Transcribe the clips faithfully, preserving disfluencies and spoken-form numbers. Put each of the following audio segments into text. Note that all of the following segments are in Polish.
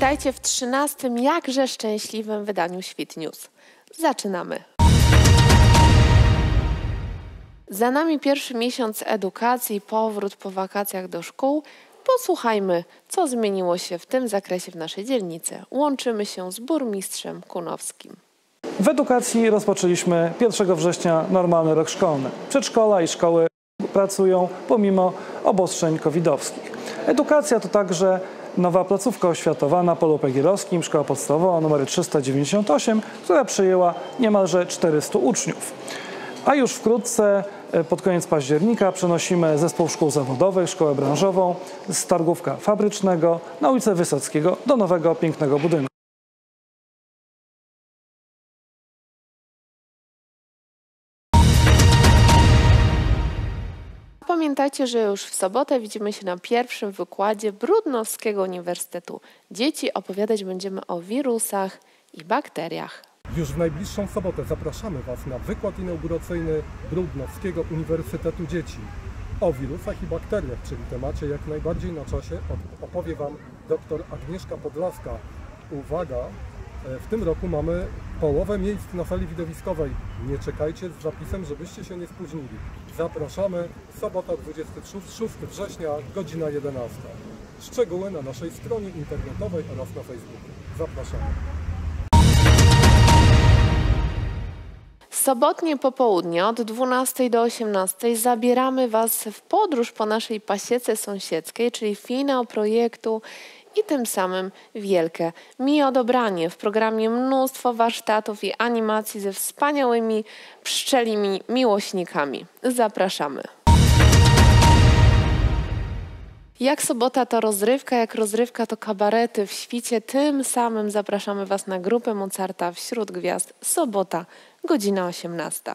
Witajcie w trzynastym jakże szczęśliwym wydaniu Świt News. Zaczynamy. Za nami pierwszy miesiąc edukacji, powrót po wakacjach do szkół. Posłuchajmy, co zmieniło się w tym zakresie w naszej dzielnicy. Łączymy się z burmistrzem Kunowskim. W edukacji rozpoczęliśmy pierwszego września normalny rok szkolny. Przedszkola i szkoły pracują pomimo obostrzeń covidowskich. Edukacja to także nowa placówka oświatowa na polu pegierowskim, szkoła podstawowa nr trzysta dziewięćdziesiąt osiem, która przyjęła niemalże czterystu uczniów. A już wkrótce, pod koniec października, przenosimy zespół szkół zawodowych, szkołę branżową z targówka fabrycznego na ulicę Wysockiego do nowego, pięknego budynku. Pamiętajcie, że już w sobotę widzimy się na pierwszym wykładzie Brudnowskiego Uniwersytetu. Dzieci opowiadać będziemy o wirusach i bakteriach. Już w najbliższą sobotę zapraszamy Was na wykład inauguracyjny Brudnowskiego Uniwersytetu Dzieci o wirusach i bakteriach, czyli temacie jak najbardziej na czasie. Opowie Wam dr Agnieszka Podlaska. Uwaga, w tym roku mamy połowę miejsc na sali widowiskowej. Nie czekajcie z zapisem, żebyście się nie spóźnili. Zapraszamy, sobota dwudziestego szóstego września, godzina jedenasta. Szczegóły na naszej stronie internetowej oraz na Facebooku. Zapraszamy. Sobotnie popołudnie od dwunastej do osiemnastej zabieramy Was w podróż po naszej pasiece sąsiedzkiej, czyli finał projektu i tym samym wielkie mi odebranie. W programie mnóstwo warsztatów i animacji ze wspaniałymi pszczelimi miłośnikami. Zapraszamy. Jak sobota to rozrywka, jak rozrywka to kabarety w świcie, tym samym zapraszamy Was na grupę Mozarta wśród gwiazd. Sobota, godzina osiemnasta.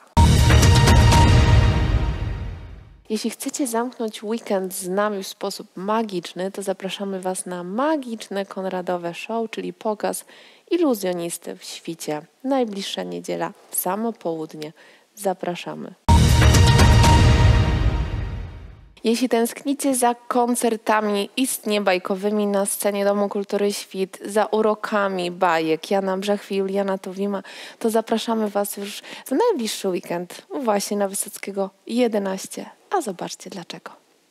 Jeśli chcecie zamknąć weekend z nami w sposób magiczny, to zapraszamy Was na magiczne Konradowe Show, czyli pokaz iluzjonisty w świcie. Najbliższa niedziela, w samo południe. Zapraszamy. Jeśli tęsknicie za koncertami istnie bajkowymi na scenie Domu Kultury Świt, za urokami bajek Jana Brzechwy i Juliana Tuwima, to zapraszamy Was już w najbliższy weekend właśnie na Wysockiego jedenaście. A zobaczcie dlaczego.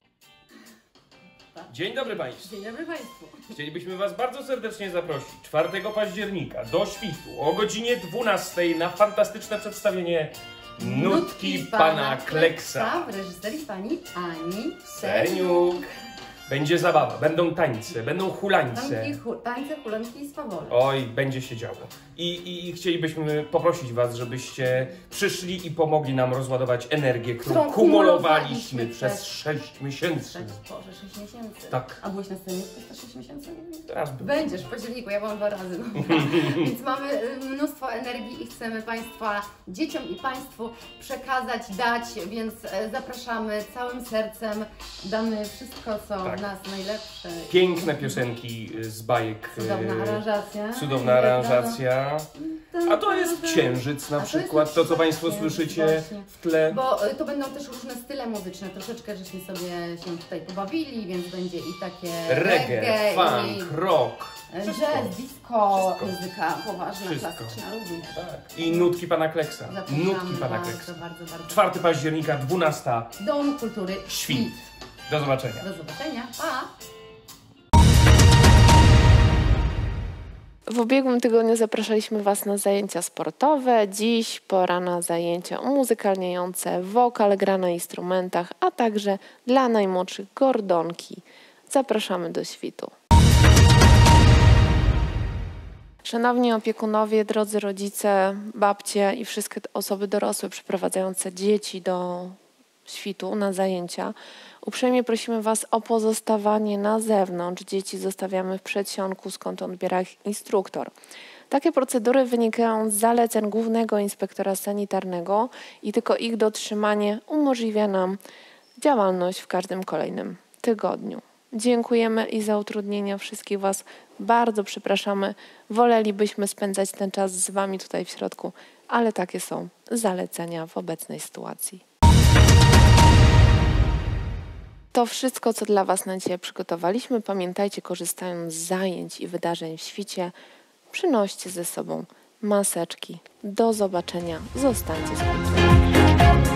Dzień dobry Państwu. Dzień dobry Państwu. Chcielibyśmy Was bardzo serdecznie zaprosić czwartego października do Świtu o godzinie dwunastej na fantastyczne przedstawienie Nutki Pana Kleksa w reżyserii pani Ani Seniuk. Będzie zabawa, będą tańce, będą hulańce. Hu tańce, hulanki i swawole. Oj, będzie się działo. I, I chcielibyśmy poprosić Was, żebyście przyszli i pomogli nam rozładować energię, którą, którą kumulowaliśmy przez sześć miesięcy. Boże, sześć miesięcy. Tak. A byłeś na scenie przez sześć miesięcy? Teraz by... Będziesz w październiku, ja byłam dwa razy. No. Więc mamy mnóstwo energii i chcemy Państwa, dzieciom i Państwu przekazać, dać, więc zapraszamy całym sercem, damy wszystko, co tak. w nas najlepsze. Piękne piosenki z bajek. Cudowna aranżacja. Cudowna aranżacja. A to jest księżyc na przykład, to co Państwo słyszycie właśnie w tle. Bo to będą też różne style muzyczne, troszeczkę żeśmy sobie się tutaj pobawili, więc będzie i takie reggae, reggae funk, i rock, jazz, disco, Wszystko. muzyka poważna, Wszystko. klasyczna również. Tak. I Nutki Pana Kleksa. Zapraszamy Nutki Pana bardzo, Kleksa. bardzo, bardzo. czwartego października, dwunasta. Dom Kultury Świt. Do zobaczenia. Do zobaczenia. Pa! W ubiegłym tygodniu zapraszaliśmy Was na zajęcia sportowe. Dziś pora na zajęcia umuzykalniające, wokal, gra na instrumentach, a także dla najmłodszych gordonki. Zapraszamy do świtu. Szanowni opiekunowie, drodzy rodzice, babcie i wszystkie osoby dorosłe przyprowadzające dzieci do świtu na zajęcia, uprzejmie prosimy Was o pozostawanie na zewnątrz. Dzieci zostawiamy w przedsionku, skąd odbiera ich instruktor. Takie procedury wynikają z zaleceń Głównego Inspektora Sanitarnego i tylko ich dotrzymanie umożliwia nam działalność w każdym kolejnym tygodniu. Dziękujemy i za utrudnienia wszystkich Was bardzo przepraszamy. Wolelibyśmy spędzać ten czas z Wami tutaj w środku, ale takie są zalecenia w obecnej sytuacji. To wszystko, co dla Was na dzisiaj przygotowaliśmy. Pamiętajcie, korzystając z zajęć i wydarzeń w świcie, przynoście ze sobą maseczki. Do zobaczenia. Zostańcie z kulturą.